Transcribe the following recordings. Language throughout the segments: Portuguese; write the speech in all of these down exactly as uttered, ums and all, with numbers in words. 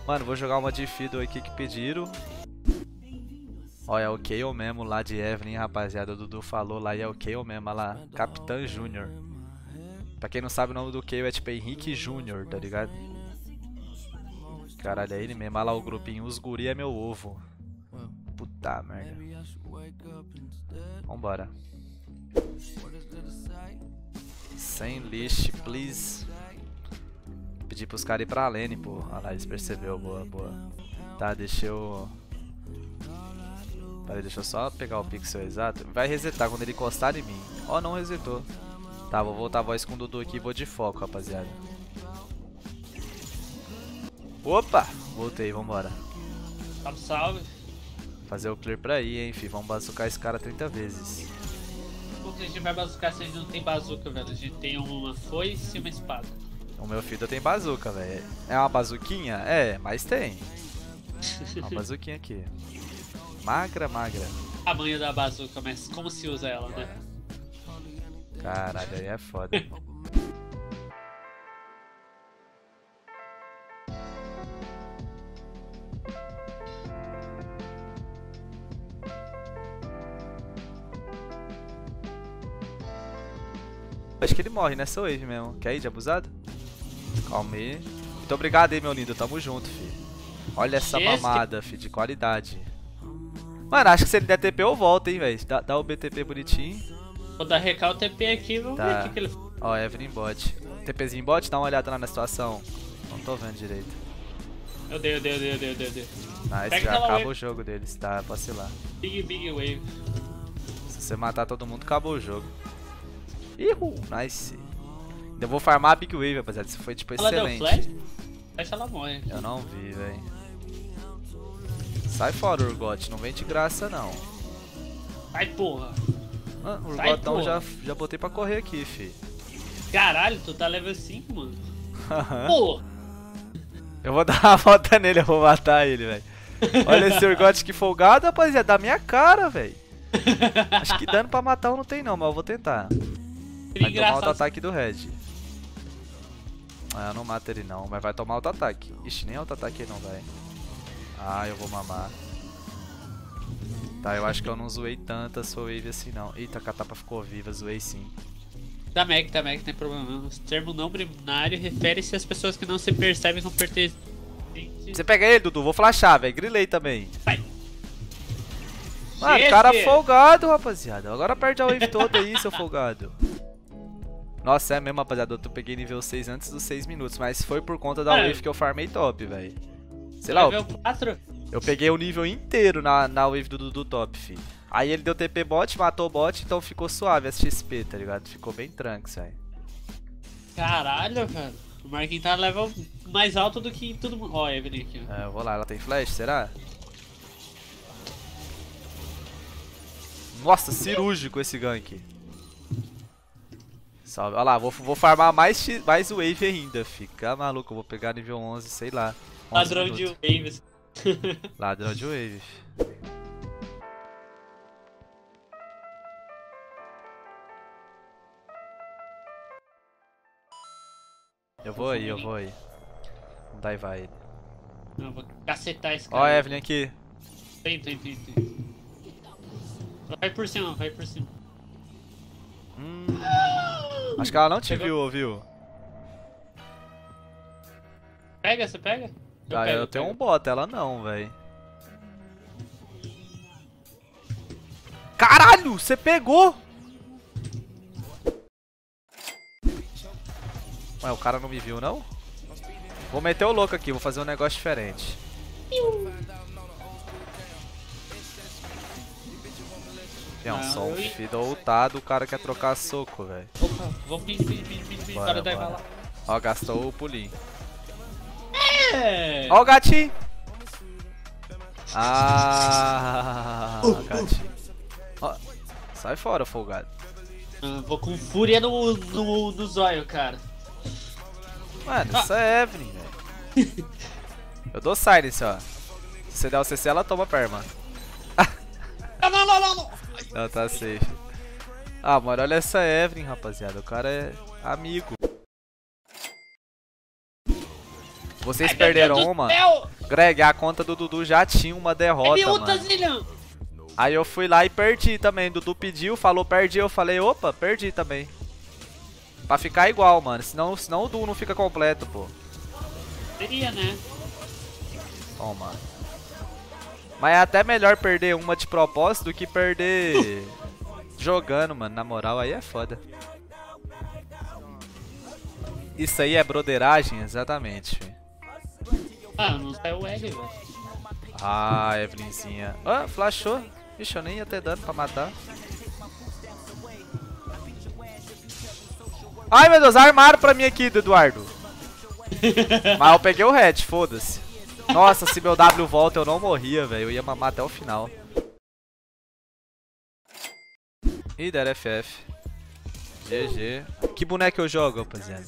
Mano, vou jogar uma de Fiddle aqui que pediram. Ó, é o Kayle mesmo lá de Evelyn, rapaziada. O Dudu falou lá e é o Kayle mesmo, olha lá. Capitã Júnior. Pra quem não sabe, o nome do Kayle é tipo Henrique Júnior, tá ligado? Caralho, é ele mesmo. Olha lá o grupinho. Os guri é meu ovo. Puta merda. Vambora. Sem lixo, please. Pedi pros caras ir pra lane, pô. Olha lá, eles perceberam. Boa, boa. Tá, deixa eu... Peraí, deixa eu só pegar o pixel exato. Vai resetar quando ele encostar em mim. Ó, oh, não resetou. Tá, vou voltar a voz com o Dudu aqui e vou de foco, rapaziada. Opa! Voltei, vambora. Salve, salve. Fazer o clear pra aí, hein, fi. Vamos bazucar esse cara trinta vezes. Como que a gente vai bazucar se a gente não tem bazuca, velho? A gente tem uma foice e uma espada. O meu filho tem bazuca, velho. É uma bazuquinha? É, mas tem. Uma bazuquinha aqui. Magra, magra. O tamanho da bazuca, mas como se usa ela, né? Caralho, aí é foda. Acho que ele morre nessa wave mesmo. Quer ir de abusado? Calma aí. Muito obrigado aí, meu lindo. Tamo junto, fi. Olha essa mamada, fi, de qualidade. Mano, acho que se ele der T P eu volto, hein, velho. Dá, dá o B T P bonitinho. Vou dar recal T P aqui, vamos tá. ver o que, que ele... Ó, Evelyn bot. TPzinho bot, dá uma olhada lá na situação. Não tô vendo direito. Eu dei, eu dei, eu dei, eu dei, eu dei, eu dei. Nice, Pega já acaba wave. o jogo deles, tá? Posso ir lá. Big, big wave. Se você matar todo mundo, acabou o jogo. Ihu, nice. Ainda vou farmar a Big Wave, rapaziada. Isso foi tipo Ela excelente. deu flash? Flash ela morre. Eu não vi, velho. Sai fora, Urgot. Não vem de graça, não. Sai, porra. Ah, o Sai, Urgotão porra. já, já botei pra correr aqui, fi. Caralho, tu tá level cinco, mano. Porra. Eu vou dar uma volta nele, eu vou matar ele, velho. Olha esse Urgot que folgado, rapaziada. Da minha cara, velho. Acho que dano pra matar eu não tem não, mas eu vou tentar. Vai tomar auto-ataque do Red. Ah, eu não mato ele não, mas vai tomar auto-ataque. Ixi, nem auto-ataque não vai. Ah, eu vou mamar. Tá, eu acho que eu não zoei tanta sua wave assim não. Eita, a Catapa ficou viva, zoei sim. Tá Meg, tá Meg, não tem problema não. O termo não binário refere-se às pessoas que não se percebem como pertencentes. Você pega ele, Dudu, vou flashar, velho. Grilei também. Vai. Mano, Gente. cara folgado, rapaziada. Agora perde a wave toda aí, seu folgado. Nossa, é mesmo, rapaziada. Eu peguei nível seis antes dos seis minutos, mas foi por conta da é. wave que eu farmei top, velho. Sei lá, eu, quatro? eu peguei o nível inteiro na, na wave do Dudu top, fi. Aí ele deu T P bot, matou o bot, então ficou suave as X P, tá ligado? Ficou bem trunks, velho. Caralho, velho. O Marquinhos tá level mais alto do que todo mundo. Ó, a Evelyn aqui, ó. É, eu vou lá, ela tem flash, será? Nossa, cirúrgico esse gank. Salve. Olha lá, vou, vou farmar mais, mais wave ainda, fica maluco. Eu vou pegar nível onze, sei lá. Ladrão de waves. Ladrão de wave. Eu vou aí, eu vou aí. Vamos dar e vai ele. Não, vou cacetar esse cara. Ó, Evelyn aqui. Tem, tem, tem, tem. Vai por cima, vai por cima. Hum, acho que ela não te Pegou. viu, ouviu? Pega, você pega? Eu, Tá, pego, eu tenho pego. um bot, ela não, velho. Caralho, você pegou! Ué, o cara não me viu, não? Vou meter o louco aqui, vou fazer um negócio diferente. Tem um som, Fiddle ultado, o cara quer trocar soco, velho. Opa, vamos pin, pin, pin, pin, pin, Bora, para da bora. lá. Ó, gastou o pulinho. É! Ó o gatinho! Ah, gatinho. Ó, sai fora, folgado. Eu vou com fúria no, no, no zóio, cara. Mano, Ah. isso é Evelyn, velho. Eu dou silence, ó. Se você der o C C, ela toma perma. Não, não, não, não, não. Não, tá safe. Ah, mano, olha essa Evelyn, rapaziada. O cara é amigo. Vocês Ai, perderam meu Deus uma. do céu! Greg, a conta do Dudu já tinha uma derrota, É mano. Zillion. Aí eu fui lá e perdi também. Dudu pediu, falou perdi, eu falei, opa, perdi também. Pra ficar igual, mano. Senão, senão o duo não fica completo, pô. Seria, né? Toma. Mas é até melhor perder uma de propósito do que perder jogando, mano. Na moral, aí é foda. Isso aí é broderagem? Exatamente, filho. Ah, não saiu o L, velho. Ah, Evelynzinha. Ah, flashou. Ixi, eu nem ia ter dano pra matar. Ai, meu Deus, armaram pra mim aqui, Eduardo. Mas eu peguei o red, foda-se. Nossa, se meu W volta eu não morria, velho. Eu ia mamar até o final. Ih, deram F F. G G. Que boneco eu jogo, rapaziada?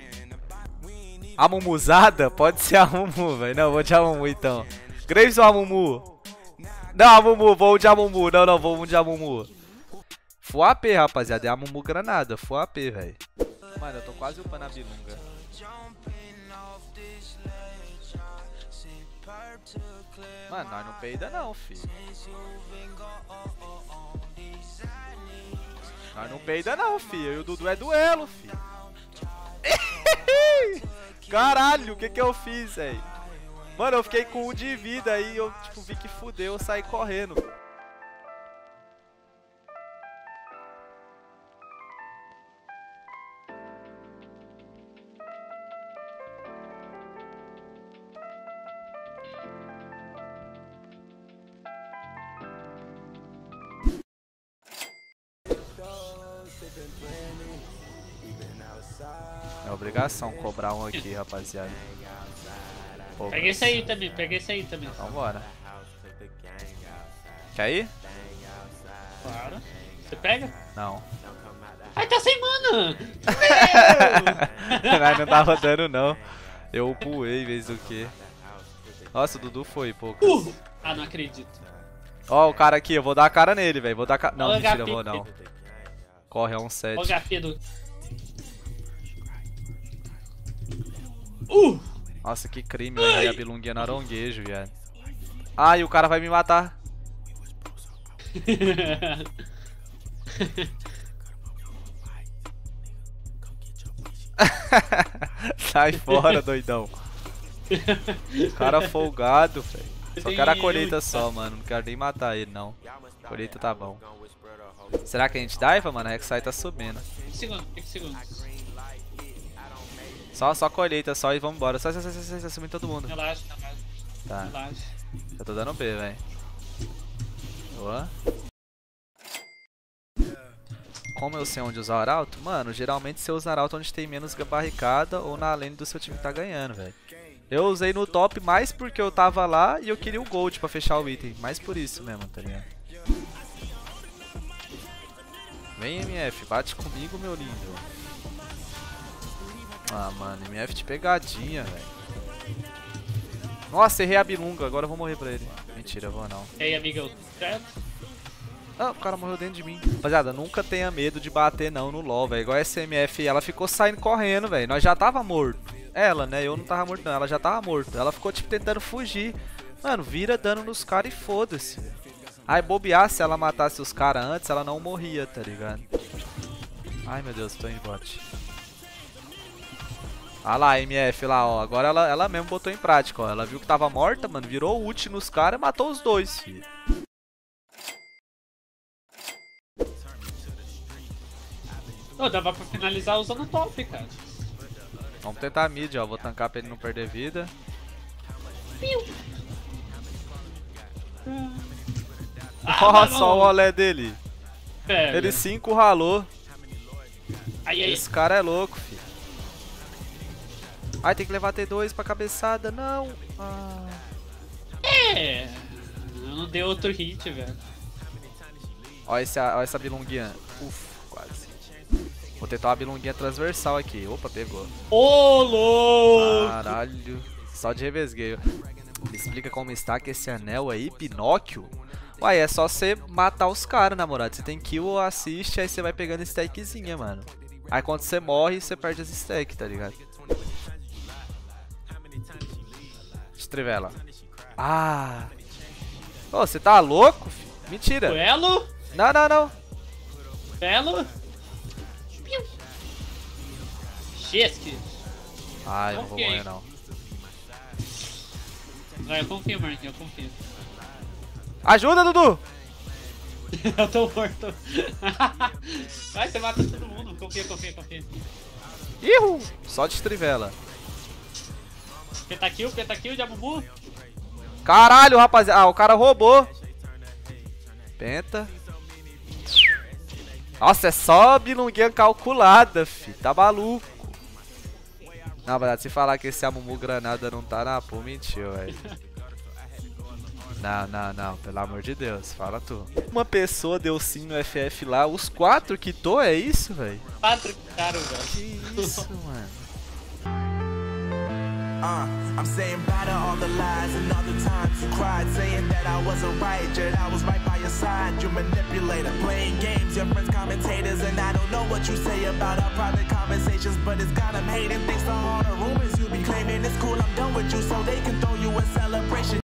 A Mumuzada? Pode ser a Mumu, velho. Não, vou de Amumu então. Graves ou Amumu? Não, Amumu, vou de Amumu. Não, não, vou de Amumu. Full A P, rapaziada. É Amumu granada. Full A P, velho. Mano, eu tô quase upando a bilunga. Mano, nós não peida não, filho. Nós não peida não, filho. E o Dudu é duelo, filho. Caralho, o que que eu fiz, velho? Mano, eu fiquei com um de vida aí, eu tipo vi que fudeu, eu saí correndo. É obrigação cobrar um aqui, rapaziada. Pô, Pega esse aí também, pega esse aí também. Então bora. Quer ir? Claro. Você pega? Não. Ai, tá sem mana! Não, não tava dando não. Eu pulei em vez do que. Nossa, o Dudu foi, poucas. Uh! Ah, não acredito. Ó, o cara aqui, eu vou dar a cara nele, velho. Vou dar ca... Não, Olha o mentira, eu H P. vou não. Corre, é um sete. Olha o H P do... Uh! Nossa, que crime, eu errei a bilunguinha no aronguejo, viado. Ai, o cara vai me matar. Sai fora, doidão. Cara folgado, velho. Só quero a colheita só, mano. Não quero nem matar ele, não. Colheita tá bom. Será que a gente diva, mano? A Rek'Sai tá subindo. Segundo, segundo. Só, só colheita só e vambora. Só, só, só, só, só, subindo todo mundo. Relaxa, relaxa. Tá. Relaxa. Eu tô dando B, velho. Boa. Como eu sei onde usar o arauto? Mano, geralmente você usa arauto onde tem menos barricada ou na lane do seu time que tá ganhando, velho. Eu usei no top mais porque eu tava lá e eu queria o gold pra fechar o item. Mais por isso mesmo, tá ligado? Vem, M F, bate comigo, meu lindo. Ah, mano, M F de pegadinha, velho. Nossa, errei a bilunga, agora eu vou morrer pra ele. Mentira, eu vou não. E aí, amigão, certo? Ah, o cara morreu dentro de mim. Rapaziada, nunca tenha medo de bater não no LoL, velho. Igual a S M F, ela ficou saindo correndo, velho. Nós já tava morto. Ela, né? Eu não tava morto não, ela já tava morta. Ela ficou, tipo, tentando fugir. Mano, vira dano nos caras e foda-se. Aí, bobear, se ela matasse os caras antes, ela não morria, tá ligado? Ai, meu Deus, tô em bot. Ah lá, M F lá, ó. Agora ela, ela mesmo botou em prática, ó. Ela viu que tava morta, mano. Virou ult nos caras e matou os dois, filho. Oh, dava pra finalizar usando o top, cara. Vamos tentar mid, ó. Vou tancar pra ele não perder vida. Ah, Olha mano. só o olé dele. Pega. Ele cinco ralou. Aí, aí. Esse cara é louco, filho. Ai, tem que levar T dois pra cabeçada. Não. Ah. É. Eu não dei outro hit, velho. Ó, esse, ó essa bilunguinha. Uf, quase. Vou tentar uma bilunguinha transversal aqui. Opa, pegou. Ô, louco! Caralho. Só de revesgueio. Explica como está que esse anel aí, Pinóquio. Uai, é só você matar os caras, namorado. Você tem kill ou assiste, aí você vai pegando stackzinha, mano. Aí quando você morre, você perde as stacks, tá ligado? Estrivela. Ah. Ô, você tá louco, filho? Mentira. Duelo? Não, não, não. Duelo? Chesky. Ah, eu não vou Confiei. morrer, não. Vai, eu confio, Marquinhos, eu confio. Ajuda, Dudu! Eu tô morto. Vai, você mata todo mundo. Confia, confia, confia. Ihu! Só de estrivela. Pentakill, pentakill, Jabubu. Caralho, rapaziada. Ah, o cara roubou. Penta. Nossa, é só bilunguinha calculada, fi. Tá maluco. Na verdade, se falar que esse Amumu Granada não tá na pô, mentiu, velho. Não, não, não. Pelo amor de Deus. Fala tu. Uma pessoa deu sim no F F lá. Os quatro quitou, é isso, velho? Quatro caras, velho. Que isso, mano. Uh, I'm saying bye to all the lies and all the times you cried, saying that I wasn't right, yet I was right by your side. You manipulator, playing games, your friends commentators, and I don't know what you say about our private conversations, but it's got them hating thanks to all the rumors you be claiming. It's cool, I'm done with you, so they can